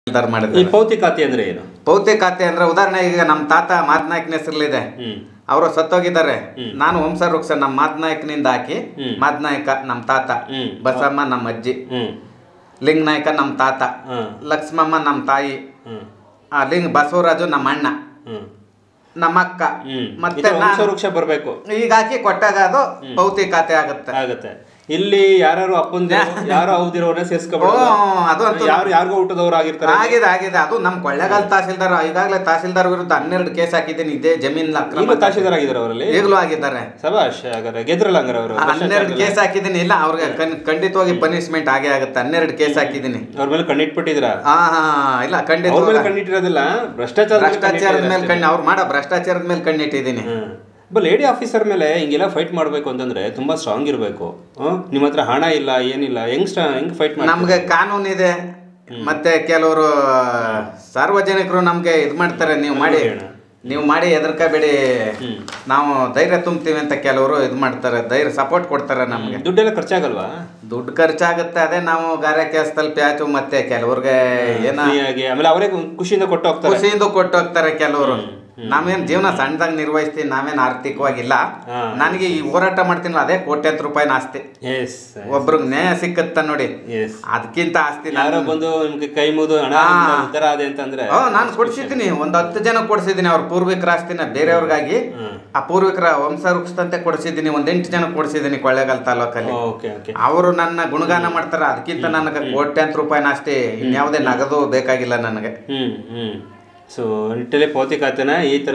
ಈ ಪೌತಿ ಖಾತೆ ಅಂದ್ರೆ ಏನು? ಪೌತಿ ಖಾತೆ ಅಂದ್ರೆ ಉದಾಹರಣೆ ಈಗ ನಮ್ಮ ತಾತ ಮಾದನಾಯಕನ ಹೆಸರಲ್ಲಿದೆ, ಅವರು ಸತ್ತೋಗಿದ್ದಾರೆ. ನಾನು ವಂಶವೃಕ್ಷ ನಮ್ಮ ಮಾದನಾಯಕನಿಂದ ಹಾಕಿ, ಮಾದನಾಯಕ ನಮ್ಮ ತಾತ, ಬಸಮ್ಮ ನಮ್ಮ ಅಜ್ಜಿ, ಲಿಂಗನಾಯಕ ನಮ್ಮ ತಾತ, ಲಕ್ಷ್ಮಮ್ಮ ನಮ್ಮ ತಾಯಿ, ಬಸವರಾಜು ನಮ್ಮ ಅಣ್ಣ, ನಮ್ಮ ಅಕ್ಕ, ಮತ್ತೆ ವಂಶವೃಕ್ಷ ಬರಬೇಕು. ಈಗ ಹಾಕಿ ಕೊಟ್ಟಾಗ ಅದು ಪೌತಿ ಖಾತೆ ಆಗುತ್ತೆ. ಇಲ್ಲಿ ಯಾರು ಅಪ್ಪಂದ ಯಾರು ಅವದಿರೋರನ್ನ ಸೇರ್ಸ್ಕೊಬಹುದು. ಅದು ಯಾರಿಗೋ ಊಟದವ್ರು ಆಗಿರ್ತಾರೆ. ಆಗಿದೆ ಅದು ನಮ್ಮ ಕೊಳ್ಳೇಗಾಲ ತಹಸೀಲ್ದಾರ್. ಈಗಾಗಲೇ ತಹಸೀಲ್ದಾರ್ ವಿರುದ್ಧ 12 ಕೇಸ್ ಹಾಕಿದ್ದೀನಿ. ಇದೇ ಜಮೀನ್ ಅಕ್ರಮ. ತಹಸೀಲ್ದಾರ್ ಆಗಿದ್ದಾರೆ ಅವರಲ್ಲಿ, ಈಗಲೂ ಆಗಿದ್ದಾರೆ. ಸಭಾಷ್ ಗೆದ್ರಲ್ಲ ಹಂಗಾರೆ ಅವರು. 12 ಕೇಸ್ ಹಾಕಿದ್ದೀನಿ. ಇಲ್ಲ, ಅವ್ರಿಗೆ ಖಂಡಿತವಾಗಿ ಪನಿಷ್ಮೆಂಟ್ ಆಗೇ ಆಗುತ್ತೆ. 12 ಕೇಸ್ ಹಾಕಿದ್ದೀನಿ. ಅವ್ರ ಮೇಲೆ ಕಣ್ಣಿಟ್ಬಿಟ್ಟಿದ್ರ? ಇಲ್ಲ, ಖಂಡಿತ ಅವ್ರ ಮೇಲೆ ಕಣ್ಣಿಟ್ಟಿರೋದಿಲ್ಲ, ಭ್ರಷ್ಟಾಚಾರದ ಮೇಲೆ ಅವ್ರು ಮಾಡೋ ಭ್ರಷ್ಟಾಚಾರದ ಮೇಲೆ ಕಣ್ಣಿಟ್ಟಿದ್ದೀನಿ. ಲೇಡಿ ಆಫೀಸರ್ ಮೇಲೆ ಹಿಂಗೆಲ್ಲ ಫೈಟ್ ಮಾಡಬೇಕು ಅಂತಂದ್ರೆ ತುಂಬಾ ಸ್ಟ್ರಾಂಗ್ ಇರಬೇಕು. ನಿಮ್ಮ ಹತ್ರ ಹಣ ಇಲ್ಲ, ಏನಿಲ್ಲ, ಹೆಂಗ್ ಫೈಟ್ ಮಾಡಿ? ನಮ್ಗೆ ಕಾನೂನು ಇದೆ. ಮತ್ತೆ ಕೆಲವರು ಸಾರ್ವಜನಿಕರು ನಮ್ಗೆ ಇದು ಮಾಡ್ತಾರೆ, ನೀವು ಮಾಡಿ ಹೆದರ್ಕಬೇಡಿ, ನಾವು ಧೈರ್ಯ ತುಂಬ್ತೀವಿ ಅಂತ ಕೆಲವರು ಇದು ಮಾಡ್ತಾರೆ, ಧೈರ್ಯ ಸಪೋರ್ಟ್ ಕೊಡ್ತಾರೆ ನಮ್ಗೆ. ದುಡ್ಡೆಲ್ಲ ಖರ್ಚಾಗಲ್ವಾ? ದುಡ್ಡು ಖರ್ಚಾಗುತ್ತೆ. ಅದೇ ನಾವು ಗಾರೆ ಕೆಲಸದಲ್ಲಿ ಪ್ಯಾಚು, ಮತ್ತೆ ಕೆಲವ್ರಿಗೆ ಆಮೇಲೆ ಅವರೇ ಖುಷಿಯಿಂದ ಕೊಟ್ಟು ಹೋಗ್ತಾರೆ ಕೆಲವರು. ನಾವೇನ್ ಜೀವನ ಸಣ್ಣದಾಗ ನಿರ್ವಹಿಸ್ತೀವಿ, ನಾವೇನ್ ಆರ್ಥಿಕವಾಗಿಲ್ಲ. ನನಗೆ ಈ ಹೋರಾಟ ಮಾಡ್ತೀನಿ, ಅದೇ ಕೋಟ್ಯಾಂತರ ರೂಪಾಯಿ ಆಸ್ತಿ. ಒಬ್ರಿಗೆ ನ್ಯಾಯ ಸಿಕ್ಕತ್ತ ನೋಡಿ, ಅದಕ್ಕಿಂತ ಆಸ್ತಿ ಬಂದು ಕೈ ಮುಗಿದು ಹಣ ಅಂತಂದ್ರೆ ನಾನು ಕೊಡ್ಸಿದ್ದೀನಿ. 10 ಜನ ಕೊಡ್ಸಿದ್ದೀನಿ. ಅವ್ರ ಪೂರ್ವಿಕರ ಆಸ್ತಿನ ಬೇರೆಯವ್ರಿಗಾಗಿ, ಆ ಪೂರ್ವಿಕರ ವಂಶವೃಕ್ಷದಂತೆ ಕೊಡ್ಸಿದ್ದೀನಿ. 8 ಜನ ಕೊಡ್ಸಿದ್ದೀನಿ ಕೊಳ್ಳೇಗಾಲ ತಾಲೂಕಲ್ಲಿ. ಅವರು ನನ್ನ ಗುಣಗಾನ ಮಾಡ್ತಾರೆ. ಅದಕ್ಕಿಂತ ನನಗೆ ಕೋಟ್ಯಾಂತರ ರೂಪಾಯಿ ಆಸ್ತಿ, ಇನ್ಯಾವುದೇ ನಗದು ಬೇಕಾಗಿಲ್ಲ ನನಗೆ. ಸೊ ನಿಟ್ಟಲ್ಲಿ ಪೌತಿ ಖಾತೆನ ಈ ತರ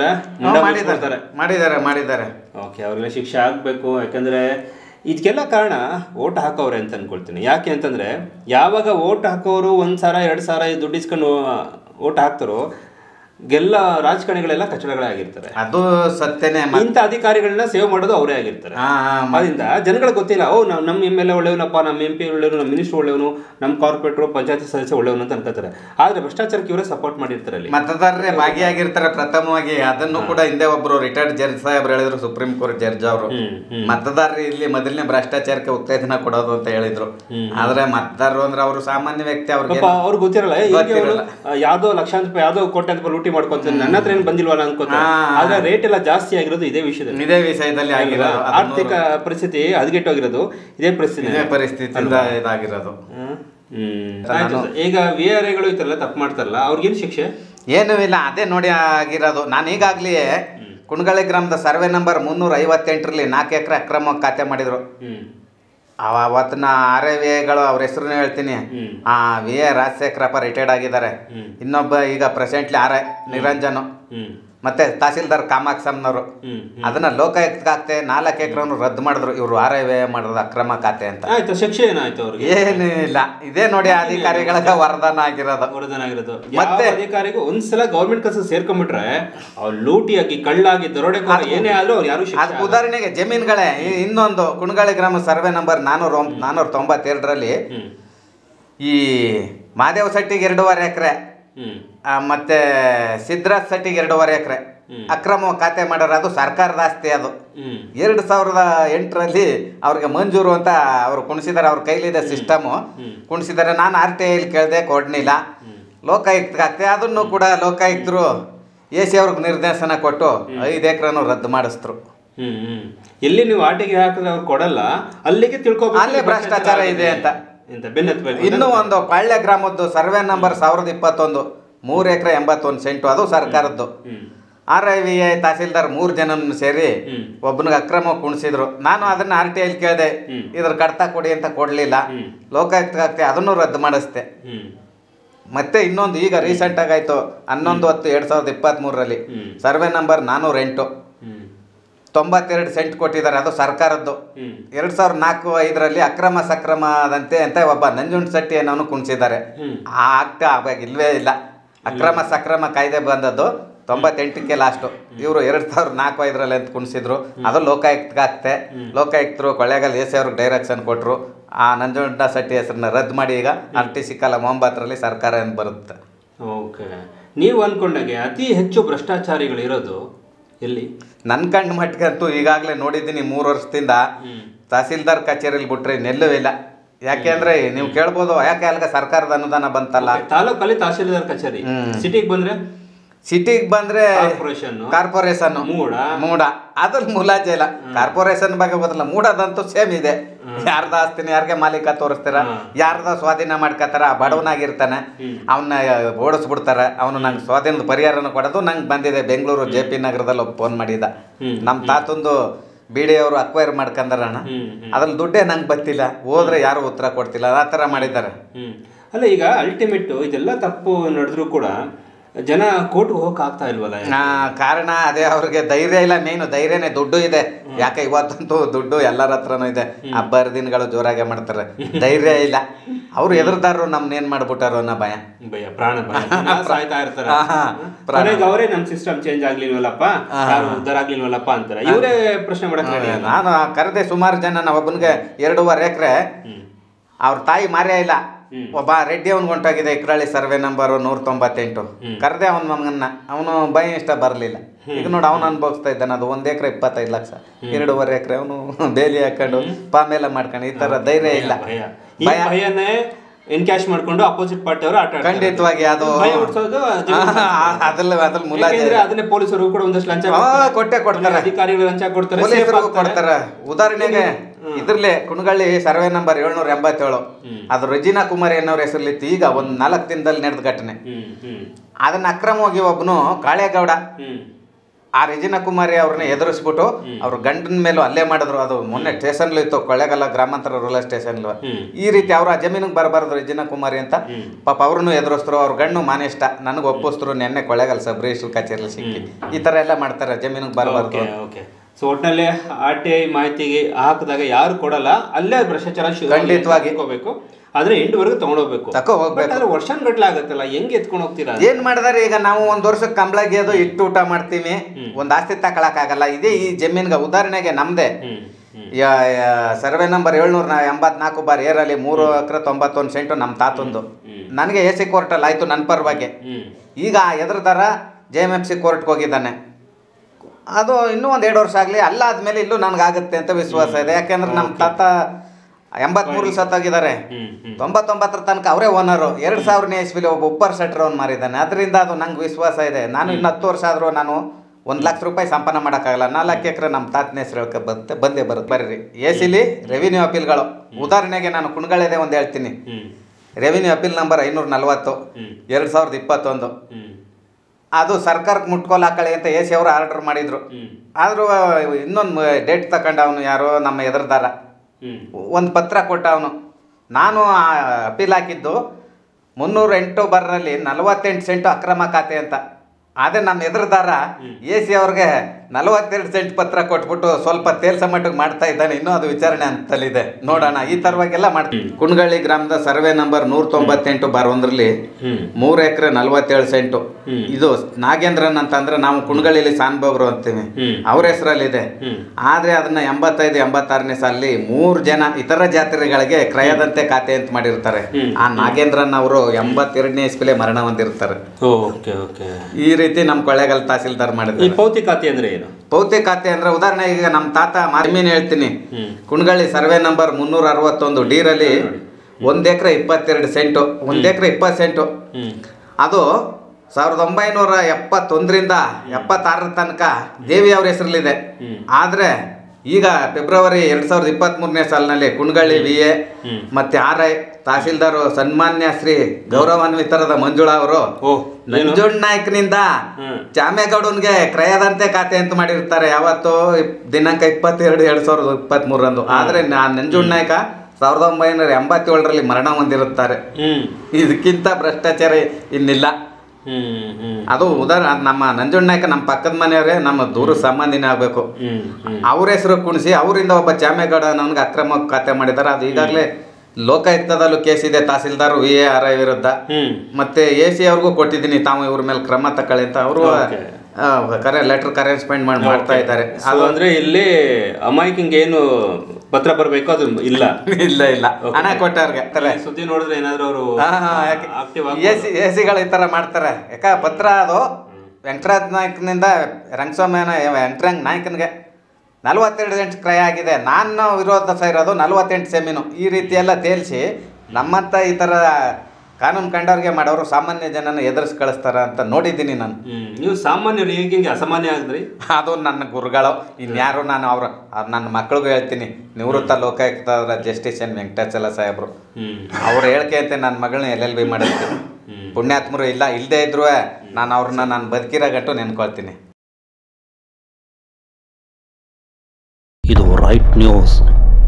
ಮಾಡಿದ್ದಾರೆ. ಓಕೆ, ಅವ್ರಿಗೆ ಶಿಕ್ಷೆ ಆಗಬೇಕು. ಯಾಕಂದ್ರೆ ಇದಕ್ಕೆಲ್ಲ ಕಾರಣ ಓಟ್ ಹಾಕೋರೆ ಅಂತ ಅನ್ಕೊಳ್ತೀನಿ. ಯಾಕೆ ಅಂತಂದ್ರೆ ಯಾವಾಗ ಓಟ್ ಹಾಕೋರು 1 ಸಾವಿರ 2 ಸಾವಿರ ದುಡ್ಡು ಇಸ್ಕೊಂಡು ಓಟ್ ಹಾಕ್ತಾರೋ ಗೆಲ್ಲ ರಾಜಕಾರಣಿಗಳೆಲ್ಲ ಕಚಡಗಳಾಗಿರ್ತಾರೆ. ಅದು ಸತ್ಯನೇ. ಇಂಥ ಅಧಿಕಾರಿಗಳನ್ನ ಸೇವ್ ಮಾಡೋದು ಅವರೇ ಆಗಿರ್ತಾರೆ. ಅದರಿಂದ ಜನಗಳಿಗೆ ಗೊತ್ತಿಲ್ಲ, ನಮ್ಮ MLA ಒಳ್ಳೆಯವನಪ್ಪ, ನಮ್ಮ MP ಒಳ್ಳೆಯವನು, ನಮ್ಮ ಮಿನಿಸ್ಟರ್ ಒಳ್ಳೆಯವನು, ನಮ್ಮ ಕಾರ್ಪೊರೇಟರ್ ಪಂಚಾಯತಿ ಸದಸ್ಯ ಒಳ್ಳೆಯವನು ಅಂತ ಅನ್ಕೋತಾರೆ. ಆದ್ರೆ ಭ್ರಷ್ಟಾಚಾರಕ್ಕೆ ಇವರೇ ಸಪೋರ್ಟ್ ಮಾಡಿರ್ತಾರೆ. ಅಲ್ಲಿ ಮತದಾರರೇ ಭಾಗಿಯಾಗಿರ್ತಾರೆ ಪ್ರಥಮವಾಗಿ. ಅದನ್ನು ಕೂಡ ಹಿಂದೆ ಒಬ್ರು ರಿಟೈರ್ಡ್ ಜಡ್ಜ್ ಸಾಹೇಬ್ರು ಹೇಳಿದ್ರು, ಸುಪ್ರೀಂ ಕೋರ್ಟ್ ಜಡ್ಜ್ ಅವರು, ಮತದಾರರು ಇಲ್ಲಿ ಮೊದಲನೇ ಭ್ರಷ್ಟಾಚಾರಕ್ಕೆ ಉತ್ತೇಜನ ಕೊಡೋದು ಅಂತ ಹೇಳಿದ್ರು. ಆದ್ರೆ ಮತದಾರರು ಅಂದ್ರೆ ಅವರು ಸಾಮಾನ್ಯ ವ್ಯಕ್ತಿ, ಅವ್ರಿಗೆ ಗೊತ್ತಿರಲ್ಲ. ಯಾವ್ದೋ ಲಕ್ಷಾಂತರ ರೂಪಾಯಿ, ಯಾವ್ದೋ ಕೋಟ್ಯಾಂತರ ರೂಪಾಯಿ ಲೂಟಿ ಮಾಡ್ಕೊಂತಾರೆ. ನನ್ನ ಹತ್ರ ಏನು ಬಂದಿಲ್ವಾ ಅನ್ಕೋತಾರೆ. ಆದ್ರೆ ರೇಟ್ ಎಲ್ಲ ಜಾಸ್ತಿ ಆಗಿರೋದು ಇದೇ ವಿಷಯದಲ್ಲಿ ಆಗಿರೋದು. ಆರ್ಥಿಕ ಪರಿಸ್ಥಿತಿ ಹದಗೆಟ್ಟೋಗಿರೋದು ಇದೇ ಪರಿಸ್ಥಿತಿ ಇದಾಗಿರೋದು. ಈಗ VRAಗಳು ಈ ತರ ತಪ್ಪು ಮಾಡ್ತಾರಲ್ಲ, ಅವ್ರಿಗೇನು ಶಿಕ್ಷೆ? ಏನೂ ಇಲ್ಲ, ಅದೇ ನೋಡಿ ಆಗಿರೋದು. ನಾನು ಈಗಾಗ್ಲೇ ಕುಣಗಳಿ ಗ್ರಾಮದ ಸರ್ವೆ ನಂಬರ್ 358ರಲ್ಲಿ 4 ಎಕರೆ ಅಕ್ರಮ ಖಾತೆ ಮಾಡಿದ್ರು. ಅವತ್ತಿನ RIVAಗಳು ಅವ್ರ ಹೆಸರನ್ನ ಹೇಳ್ತೀನಿ. VA ರಾಜಶೇಖರಪ್ಪ ರಿಟೈರ್ಡ್ ಆಗಿದ್ದಾರೆ. ಇನ್ನೊಬ್ಬ ಈಗ ಪ್ರೆಸೆಂಟ್ಲಿ ನಿರಂಜನು, ಮತ್ತೆ ತಹಸೀಲ್ದಾರ್ ಕಾಮಾಕ್ಷಮ್ಮನವರು. ಅದನ್ನ ಲೋಕಾಯುಕ್ತ ಖಾತೆ 4 ಎಕರೆಯನ್ನು ರದ್ದು ಮಾಡಿದ್ರು. ಇವರು RIVA ಮಾಡಿದ್ರು ಅಕ್ರಮ ಖಾತೆ ಅಂತ. ಶಿಕ್ಷೆ ಏನಾಯ್ತು ಅವ್ರಿಗೆ? ಏನು ಇಲ್ಲ, ಇದೇ ನೋಡಿ ಅಧಿಕಾರಿಗಳಿಗೆ ವರದಾನ ಆಗಿರೋದು. ಮತ್ತೆ ಅಧಿಕಾರಿಗೂ ಒಂದ್ಸಲ ಗೌರ್ಮೆಂಟ್ ಕೆಲಸ ಸೇರ್ಕೊಂಡ್ಬಿಟ್ರೆ ಅವ್ರು ಲೂಟಿಯಾಗಿ, ಕಳ್ಳಾಗಿ, ದರೋಡೆಕೋರ ಏನೇ ಆದ್ರೂ ಅವ್ರು ಯಾರು. ಉದಾಹರಣೆಗೆ ಜಮೀನುಗಳೇ, ಇನ್ನೊಂದು ಕುಣಗಳಿ ಗ್ರಾಮ ಸರ್ವೆ ನಂಬರ್ 492ರಲ್ಲಿ ಈ ಮಹಾದೇವ ಶೆಟ್ಟಿಗೆ 2.5 ಎಕರೆ, ಮತ್ತೆ ಸಿದ್ದರಾಜ್ ಶೆಟ್ಟಿಗೆ 2.5 ಎಕರೆ ಅಕ್ರಮ ಖಾತೆ ಮಾಡ್ಯಾರ. ಅದು ಸರ್ಕಾರದ ಆಸ್ತಿ. ಅದು 2008ರಲ್ಲಿ ಅವ್ರಿಗೆ ಮಂಜೂರು ಅಂತ ಅವ್ರು ಕುಣಿಸಿದ್ದಾರೆ. ಅವ್ರ ಕೈಲಿದೆ ಸಿಸ್ಟಮು, ಕುಣಿಸಿದ್ದಾರೆ. ನಾನು RTI ಕೇಳಿದೆ, ಕೊಡ್ನಿಲ್ಲ. ಲೋಕಾಯುಕ್ತ ಖಾತೆ ಅದನ್ನು ಕೂಡ ಲೋಕಾಯುಕ್ತರು AC ಅವ್ರಿಗೆ ನಿರ್ದೇಶನ ಕೊಟ್ಟು 5 ಎಕರೆನೂ ರದ್ದು ಮಾಡಿಸ್ತರು. ಎಲ್ಲಿ ನೀವು ಆಟಿಗೆ ಹಾಕಿದ್ರೆ ಅವ್ರು ಕೊಡಲ್ಲ, ಅಲ್ಲಿಗೆ ತಿಳ್ಕೊಬೇಕು ಅಲ್ಲೇ ಭ್ರಷ್ಟಾಚಾರ ಇದೆ ಅಂತ. ಇನ್ನೂ ಒಂದು ಪಾಳ್ಯ ಗ್ರಾಮದ್ದು ಸರ್ವೆ ನಂಬರ್ 1021 3 ಎಕರೆ 81 ಸೆಂಟು, ಅದು ಸರ್ಕಾರದ್ದು. RIVA ತಹಸೀಲ್ದಾರ್ 3 ಜನ ಸೇರಿ ಒಬ್ಬನಿಗೆ ಅಕ್ರಮ ಕುಣಿಸಿದ್ರು. ನಾನು ಅದನ್ನ RTI ಕೇಳಿದೆ, ಇದ್ರ ಕಡ್ತಾ ಕೊಡಿ ಅಂತ ಕೊಡ್ಲಿಲ್ಲ. ಲೋಕಾಯುಕ್ತ ಖಾತೆ ಅದನ್ನು ರದ್ದು ಮಾಡಿಸ್ತೆ. ಮತ್ತೆ ಇನ್ನೊಂದು ಈಗ ರೀಸೆಂಟ್ ಆಗಾಯ್ತು, 11/10/2023ರಲ್ಲಿ ಸರ್ವೆ ನಂಬರ್ 408 92 ಸೆಂಟ್ ಕೊಟ್ಟಿದ್ದಾರೆ. ಅದು ಸರ್ಕಾರದ್ದು. 2004-05ರಲ್ಲಿ ಅಕ್ರಮ ಸಕ್ರಮದಂತೆ ಅಂತ ಒಬ್ಬ ನಂಜುಂಡ ಶೆಟ್ಟಿ ಅನ್ನೋನು ಕುಣಿಸಿದ್ದಾರೆ. ಆ ಆಕ್ಟ್ ಆವಾಗ ಇಲ್ವೇ ಇಲ್ಲ. ಅಕ್ರಮ ಸಕ್ರಮ ಕಾಯ್ದೆ ಬಂದದ್ದು 98ಕ್ಕೆ ಲಾಸ್ಟು. ಇವರು 2004-05ರಲ್ಲಿ ಅಂತ ಕುಣಿಸಿದ್ರು. ಅದು ಲೋಕಾಯುಕ್ತ ಆಗ್ತೆ. ಲೋಕಾಯುಕ್ತರು ಕೊಳ್ಳೇಗಾಲ AC ಅವ್ರಿಗೆ ಡೈರೆಕ್ಷನ್ ಕೊಟ್ಟರು. ಆ ನಂಜುಂಡ ಶೆಟ್ಟಿ ಹೆಸರನ್ನ ರದ್ದು ಮಾಡಿ ಈಗ RTC ಕಾಲ 9ರಲ್ಲಿ ಸರ್ಕಾರ ಅಂತ ಬರುತ್ತೆ. ಓಕೆ, ನೀವು ಅಂದ್ಕೊಂಡಾಗೆ ಅತಿ ಹೆಚ್ಚು ಭ್ರಷ್ಟಾಚಾರಿಗಳಿರೋದು ಎಲ್ಲಿ? ನನ್ನ ಕಣ್ಣು ಮಟ್ಟಿಗಂತೂ ಈಗಾಗಲೇ ನೋಡಿದ್ದೀನಿ 3 ವರ್ಷದಿಂದ ತಹಸೀಲ್ದಾರ್ ಕಚೇರಿಯಲ್ಲಿ ಬಿಟ್ರೆ ನೆಲ್ಲೂ ಇಲ್ಲ. ಯಾಕೆಂದ್ರೆ ನೀವು ಕೇಳ್ಬೋದು ಯಾಕೆ ಅಲ್ಲಿಗೆ ಸರ್ಕಾರದ ಅನುದಾನ ಬಂತಲ್ಲ. ತಾಲೂಕಲ್ಲಿ ತಹಸೀಲ್ದಾರ್ ಕಚೇರಿ, ಸಿಟಿಗೆ ಬಂದ್ರೆ ಸಿಟಿಗೆ ಬಂದ್ರೆ ಕಾರ್ಪೊರೇಷನ್ ಮೂಡ ಅದ್ರಲ್ಲಿ ಮುಲಾಜೆ ಇಲ್ಲ. ಕಾರ್ಪೊರೇಷನ್ ಬಗ್ಗೆ ಗೊತ್ತಿಲ್ಲ, ಮೂಡದಂತೂ ಸೇಮ್ ಇದೆ. ಯಾರ್ದ ಆಸ್ತಿನ ಯಾರಿಗೆ ಮಾಲೀಕ ತೋರಿಸ್ತಾರ, ಯಾರ್ದ ಸ್ವಾಧೀನ ಮಾಡ್ಕೋತಾರ, ಬಡವನಾಗಿರ್ತಾನೆ ಅವನ್ನ ಓಡಿಸ್ಬಿಡ್ತಾರ. ಅವನು ನಂಗೆ ಸ್ವಾಧೀನದ ಪರಿಹಾರನ ಕೊಡೋದು ನಂಗೆ ಬಂದಿದೆ. ಬೆಂಗಳೂರು JP ನಗರದಲ್ಲಿ ಫೋನ್ ಮಾಡಿದ, ನಮ್ಮ ತಾತಂದು BD ಅವರು ಅಕ್ವೈರ್ ಮಾಡ್ಕೊಂಡಾರಣ್ಣ, ಅದ್ರಲ್ಲಿ ದುಡ್ಡೇ ನಂಗೆ ಬರ್ತಿಲ್ಲ, ಹೋದ್ರೆ ಯಾರು ಉತ್ತರ ಕೊಡ್ತಿಲ್ಲ, ಆ ಥರ ಮಾಡಿದ್ದಾರೆ. ಅಲ್ಲ ಈಗ ಅಲ್ಟಿಮೇಟ್ ಇದೆಲ್ಲ ತಪ್ಪು ನಡೆದ್ರು ಕೂಡ ಜನ ಕೋರ್ಟ್ಗೆ ಹೋಗಕ್ಕೆ ಆಗ್ತಾ ಇಲ್ವಲ್ಲ? ಕಾರಣ ಅದೇ, ಅವ್ರಿಗೆ ಧೈರ್ಯ ಇಲ್ಲ. ಮೇನು ಧೈರ್ಯನೇ, ದುಡ್ಡು ಇದೆ. ಯಾಕೆ ಇವತ್ತಂತೂ ದುಡ್ಡು ಎಲ್ಲರ ಹತ್ರನೂ ಇದೆ, ಹಬ್ಬ ಹರಿದಿನಗಳು ಜೋರಾಗೆ ಮಾಡ್ತಾರೆ. ಧೈರ್ಯ ಇಲ್ಲ, ಅವ್ರು ಎದುರ್ದಾರರು ನಮ್ನೇನ್ ಮಾಡ್ಬಿಟ್ಟಾರೋ ಅನ್ನೋ ಭಯ, ಪ್ರಾಣ ಸಾಯ್ತಾ ಇರ್ತಾರೆ. ಅವರೇ ನಮ್ ಸಿಸ್ಟಮ್ ಚೇಂಜ್ ಆಗ್ಲಿಲ್ವಲ್ಲಪ್ಪ, ಯಾರು ಉದ್ಧಾರ ಆಗ್ಲಿಲ್ವಲ್ಲಪ್ಪ ಅಂತಾರೆ. ಇವರೇ ಪ್ರಶ್ನೆ ಮಾಡಕ್ಕೆ. ನಾನು ಕರೆದೆ ಸುಮಾರು ಜನ, ಒಬ್ಬನಿಗೆ 2.5 ಎಕರೆ ಅವ್ರ ತಾಯಿ ಮಾರ್ಯ ಇಲ್ಲ. ಒಬ್ಬ ರೆಡ್ಡಿ ಅವ್ನಿಗೆ ಹೊಂಟೋಗಿದೆ, ಇಕ್ರಳ್ಳಿ ಸರ್ವೆ ನಂಬರ್ 198. ಕರೆದೆ ಅವನ ಮಗನ್ನ, ಅವನು ಭಯ ಇಷ್ಟ ಬರಲಿಲ್ಲ. ಈಗ ನೋಡಿ ಅವನು ಅನುಭವಿಸ್ತಾ ಇದ್ದಾನೆ. ಅದು 1 ಎಕರೆ 25 ಲಕ್ಷ, 2.5 ಎಕರೆ ಅವನು ಬೇಲಿ ಹಾಕೊಂಡು ಪಾಮೇಲೆ ಮಾಡ್ಕೊಂಡು. ಈ ತರ ಧೈರ್ಯ ಇಲ್ಲ, ಭಯನೇ ಎನ್ಕ್ಯಾಶ್ ಮಾಡ್ಕೊಂಡು ಅಪೋಸಿಟ್ ಪಾರ್ಟಿ ಅವರು ಆಟ. ಖಂಡಿತವಾಗಿ ಅದು ಅದ್ರಲ್ಲಿ ಮುಲಾಜಿ. ಅದನ್ನೇ ಪೊಲೀಸರು ಕೂಡ ಒಂದಷ್ಟು ಲಂಚ ಕೊಟ್ಟೆ ಕೊಡ್ತಾರೆ, ಅಧಿಕಾರಿಗಳು ಲಂಚ ಕೊಡ್ತಾರೆ, ಪೊಲೀಸರಿಗೂ ಕೊಡ್ತಾರೆ. ಉದಾಹರಣೆಗೆ ಇದ್ರಲ್ಲೇ ಕುಣಗಳ್ಳಿ ಸರ್ವೆ ನಂಬರ್ 787, ಅದು ರಜಿನಾ ಕುಮಾರಿ ಅನ್ನೋರ ಹೆಸರಲ್ಲಿತ್ತು. ಈಗ 4 ದಿನದಲ್ಲಿ ನಡೆದ ಘಟನೆ. ಅದನ್ನ ಅಕ್ರಮವಾಗಿ ಒಬ್ಬನು ಕಾಳೇಗೌಡ ಆ ರೆಜಿನಾ ಕುಮಾರಿ ಅವ್ರನ್ನ ಎದುರಿಸ್ಬಿಟ್ಟು ಅವ್ರ ಗಂಡನ ಮೇಲೂ ಅಲ್ಲೇ ಮಾಡಿದ್ರು. ಅದು ಮೊನ್ನೆ ಸ್ಟೇಷನ್ಲು ಇತ್ತು, ಕೊಳ್ಳೇಗಾಲ ಗ್ರಾಮಾಂತರ ರೂರಲ್ ಸ್ಟೇಷನ್. ಈ ರೀತಿ ಅವ್ರು ಆ ಜಮೀನಿಗೆ ಬರಬಾರ್ದು ರೆಜಿನಾ ಕುಮಾರಿ ಅಂತ ಪಾಪ ಅವ್ರನ್ನೂ ಎದುರಿಸ್ತರು. ಅವ್ರ ಗಂಡು ಮಾನಿಷ್ಟ ನನಗೆ ಒಪ್ಪಿಸ್ತರು. ನೆನ್ನೆ ಕೊಳ್ಳೇಗಾಲ ಸಬ್ ರಿಜಿಸ್ಟ್ರ್ ಕಚೇರಿಯಲ್ಲಿ ಸಿಕ್ಕಿ. ಈ ತರ ಎಲ್ಲ ಮಾಡ್ತಾರೆ, ಜಮೀನಿಗೆ ಬರಬಾರ್ದು. ಸೊ ಒಟ್ಟಿನಲ್ಲಿ RTI ಮಾಹಿತಿಗೆ ಹಾಕಿದಾಗ ಯಾರು ಕೊಡಲ್ಲ, ಅಲ್ಲೇ ಭ್ರಷ್ಟಾಚಾರ ಖಂಡಿತವಾಗಿ ಹೋಗ್ಬೇಕು. ಆದ್ರೆ ಎಂಟುವರೆಗೂ ತಗೊಂಡೋಗ್ಬೇಕು, ವರ್ಷಗಟ್ಲೆ ಆಗತ್ತಲ್ಲ, ಹೆಂಗ್ ಎತ್ಕೊಂಡು ಹೋಗ್ತೀರಾ? ಏನ್ ಮಾಡಿದಾರೆ ಈಗ? ನಾವು 1 ವರ್ಷಕ್ಕೆ ಕಂಬಳಾಗಿಯೋದು ಇಟ್ಟು ಊಟ ಮಾಡ್ತೀವಿ, ಒಂದ್ ಆಸ್ತಿ ತಗೊಳಕ್ಕಾಗಲ್ಲ. ಇದೇ ಈ ಜಮೀನ್ಗೆ ಉದಾಹರಣೆಗೆ ನಮ್ದೇ ಸರ್ವೆ ನಂಬರ್ 784 ಏರಲ್ಲಿ 3 ಎಕರೆ 91 ಸೆಂಟು ನಮ್ಮ ತಾತಂದು. ನನಗೆ AC ಕೋರ್ಟಲ್ಲಿ ಆಯ್ತು ನನ್ನ ಪರವಾಗಿ. ಈಗ ಎದುರ್ದಾರ JMFC ಕೋರ್ಟ್ಗೆ ಹೋಗಿದ್ದಾನೆ. ಅದು ಇನ್ನೂ 1-2 ವರ್ಷ ಆಗಲಿ, ಅಲ್ಲಾದ್ಮೇಲೆ ಇಲ್ಲೂ ನನಗಾಗುತ್ತೆ ಅಂತ ವಿಶ್ವಾಸ ಇದೆ. ಯಾಕೆಂದ್ರೆ ನಮ್ಮ ತಾತ 83 ಸತ್ತೋಗಿದ್ದಾರೆ, 99 ತನಕ ಅವರೇ ಓನರು. 2000ನೇ ಇಸ್ವಿಲಿ ಒಬ್ಬ ಉಪ್ಪರ್ ಶೆಟ್ರ್ ಅವ್ನು ಮಾರಿದ್ದಾನೆ. ಅದರಿಂದ ಅದು ನಂಗೆ ವಿಶ್ವಾಸ ಇದೆ. ನಾನು ಇನ್ನು 10 ವರ್ಷ ಆದರೂ ನಾನು 1 ಲಕ್ಷ ರೂಪಾಯಿ ಸಂಪಾದನೆ ಮಾಡೋಕ್ಕಾಗಲ್ಲ. 4 ಎಕರೆ ನಮ್ಮ ತಾತನ ಹೆಸರು ಹೇಳ್ಕೆ ಬಂದೇ ಬರುತ್ತೆ. ಬರ್ರಿ ACಲಿ ರೆವಿನ್ಯೂ ಅಪೀಲ್ಗಳು. ಉದಾಹರಣೆಗೆ ನಾನು ಕುಣಗಳೆದೆ ಒಂದು ಹೇಳ್ತೀನಿ. Revenue appeal number 540 2021. ಅದು ಸರ್ಕಾರಕ್ಕೆ ಮುಟ್ಕೋಲ್ ಹಾಕಳಿ ಅಂತ AC ಅವರು ಆರ್ಡರ್ ಮಾಡಿದ್ರು. ಆದರೂ ಇನ್ನೊಂದು ಡೇಟ್ ತಗೊಂಡು ಅವನು ಯಾರೋ ನಮ್ಮ ಎದುರ್ದಾರ ಒಂದು ಪತ್ರ ಕೊಟ್ಟ ಅವನು. ನಾನು ಅಪೀಲ್ ಹಾಕಿದ್ದು 308 48 ಸೆಂಟು ಅಕ್ರಮ ಖಾತೆ ಅಂತ. ಆದರೆ ನಮ್ಮ ಎದುರ್ದಾರ AC ಅವ್ರಿಗೆ 42 ಸೆಂಟ್ ಪತ್ರ ಕೊಟ್ಬಿಟ್ಟು ಸ್ವಲ್ಪ ತೇಲ್ಸ ಮಟ್ಟಿಗೆ ಮಾಡ್ತಾ ಇದ್ದಾನೆ. ಇನ್ನೂ ಅದು ವಿಚಾರಣೆ ಅಂತಲ್ಲಿದೆ, ನೋಡೋಣ. ಈ ಥರವಾಗೆಲ್ಲ ಮಾಡ್ತೀವಿ. ಕುಣಗಳ್ಳಿ ಗ್ರಾಮದ ಸರ್ವೆ ನಂಬರ್ 198/1ರಲ್ಲಿ 3 ಎಕರೆ 47 ಸೆಂಟು. ಇದು ನಾಗೇಂದ್ರನ್ ಅಂತಂದ್ರೆ ನಾವು ಕುಣಗಳ್ಳಿಲಿ ಸಾನ್ಬೋಗ್ರು ಅಂತೀವಿ, ಅವ್ರ ಹೆಸರಲ್ಲಿದೆ. ಆದರೆ ಅದನ್ನ 85-86ನೇ ಸಾಲಲ್ಲಿ 3 ಜನ ಇತರ ಜಾತಿಗಳಿಗೆ ಕ್ರಯದಂತೆ ಖಾತೆ ಅಂತ ಮಾಡಿರ್ತಾರೆ. ಆ ನಾಗೇಂದ್ರನ್ ಅವರು 82ನೇ ಇಸ್ವಿಲೇ ಮರಣ ಹೊಂದಿರ್ತಾರೆ. ಈ ರೀತಿ ನಮ್ಮ ಕೊಳ್ಳೇಗಾಲ ತಹಸೀಲ್ದಾರ್ ಮಾಡಿದ್ರು. ಪೌತಿ ಖಾತೆ ಅಂದ್ರೆ ಏನು? ಪೌತಿ ಖಾತೆ ಅಂದ್ರೆ ಉದಾಹರಣೆ ಈಗ ನಮ್ಮ ತಾತ ಜಮೀನು ಹೇಳ್ತೀನಿ. ಕುಣಗಳ್ಳಿ ಸರ್ವೆ ನಂಬರ್ 361 D-ರಲ್ಲಿ 1 ಎಕರೆ 22 ಸೆಂಟು, 1 ಎಕರೆ 20 ಸೆಂಟು. ಅದು 1971ರಿಂದ 76 ತನಕ ದೇವಿ ಅವ್ರ ಹೆಸರಲ್ಲಿದೆ. ಆದರೆ ಈಗ ಫೆಬ್ರವರಿ 2023ನೇ ಸಾಲಿನಲ್ಲಿ ಕುಣಗಳ್ಳಿ VA ಮತ್ತೆ RI ತಹಸೀಲ್ದಾರ್ ಸನ್ಮಾನ್ಯ ಶ್ರೀ ಗೌರವಾನ್ವಿತರಾದ ಮಂಜುಳಾ ಅವರು ನಂಜುಂಡ ನಾಯ್ಕನಿಂದ ಚಾಮೇಗೌಡನ್ಗೆ ಕ್ರಯದಂತೆ ಖಾತೆ ಅಂತ ಮಾಡಿರ್ತಾರೆ. ಯಾವತ್ತು ದಿನಾಂಕ 22/2023 ಆದರೆ ನಂಜುಂಡ ನಾಯ್ಕ 1987ರಲ್ಲಿ ಮರಣ ಹೊಂದಿರುತ್ತಾರೆ. ಇದಕ್ಕಿಂತ ಭ್ರಷ್ಟಾಚಾರ ಇನ್ನಿಲ್ಲ. ಅದು ಉದಾಹರಣೆ ನಮ್ಮ ನಂಜುಂಡ ನಾಯ್ಕ ನಮ್ಮ ಪಕ್ಕದ ಮನೆಯವರೇ, ನಮ್ಮ ದೂರ ಸಂಬಂಧಿನೇ ಆಗಬೇಕು. ಅವ್ರ ಹೆಸರು ಕುಣಿಸಿ ಅವರಿಂದ ಒಬ್ಬ ಚಾಮೇಗೌಡ ನನಗೆ ಅಕ್ರಮ ಖಾತೆ ಮಾಡಿದ್ದಾರೆ. ಅದು ಈಗಾಗಲೇ ಲೋಕಾಯುಕ್ತದಲ್ಲೂ ಕೇಸ್ ಇದೆ ತಹಸೀಲ್ದಾರ್ VA RI ವಿರುದ್ಧ. ಮತ್ತೆ AC ಅವ್ರಿಗೂ ಕೊಟ್ಟಿದ್ದೀನಿ, ತಾವು ಇವ್ರ ಮೇಲೆ ಕ್ರಮ ತಗೊಳ್ಳಿ ಅಂತ. ಅವರು ಲೆಟರ್ ಕರೆಸ್ಪಾಂಡ್ ಮಾಡ್ತಾ ಇದ್ದಾರೆ. ಅದು ಅಂದ್ರೆ ಇಲ್ಲಿ ಅಮಾಯಕಿಂಗ್ ಏನು ಪತ್ರ ಬರಬೇಕು ಅದು ಇಲ್ಲ ಇಲ್ಲ ಇಲ್ಲ ಹಣ ಕೊಟ್ಟವ್ರಿಗೆ ಸುದ್ದಿ ನೋಡಿದ್ರೆ ಏನಾದ್ರು ಅವರು AC ಗಳು ಈ ತರ ಮಾಡ್ತಾರೆ. ಯಾಕ ಪತ್ರ ಅದು ವೆಂಕಟರಾಜ್ ನಾಯ್ಕನಿಂದ ರಂಗಸ್ವಾಮಿ ವೆಂಕಟರಂಗ್ ನಾಯ್ಕನ್ಗೆ 42 ಸೆಂಟ್ ಕ್ರಯ ಆಗಿದೆ, ನಾನು ವಿರೋಧ ಇರೋದು 48 ಸೆಮಿನು. ಈ ರೀತಿ ಎಲ್ಲ ತೇಲಿಸಿ ನಮ್ಮಂಥ ಈ ಥರ ಕಾನೂನು ಕಂಡವ್ರಿಗೆ ಮಾಡೋರು ಸಾಮಾನ್ಯ ಜನನ ಎದುರಿಸಿ ಕಳಿಸ್ತಾರ ಅಂತ ನೋಡಿದ್ದೀನಿ ನಾನು. ನೀವು ಸಾಮಾನ್ಯರು ಹೇಗೆ ಅಸಾಮಾನ್ಯ ಆಗಿದ್ರಿ? ಅದು ನನ್ನ ಗುರುಗಳು, ಇನ್ಯಾರು ನಾನು ನನ್ನ ಮಕ್ಳಿಗೂ ಹೇಳ್ತೀನಿ. ನಿವೃತ್ತ ಲೋಕಾಯುಕ್ತ ಜಸ್ಟಿಸ್ ಎನ್ ವೆಂಕಟಾಚಲ ಸಾಹೇಬರು ಅವ್ರು ಹೇಳಿಕೆ ಅಂತ ನನ್ನ ಮಗಳನ್ನ LLB ಮಾಡಿರ್ತೀನಿ. ಪುಣ್ಯಾತ್ಮರು ಇಲ್ಲದೇ ಇದ್ರೂ ನಾನು ಅವ್ರನ್ನ ನಾನು ಬದುಕಿರೋ ಗಂಟು ನೆನ್ಕೊಳ್ತೀನಿ. ಇದು ರೈಟ್ ನ್ಯೂಸ್.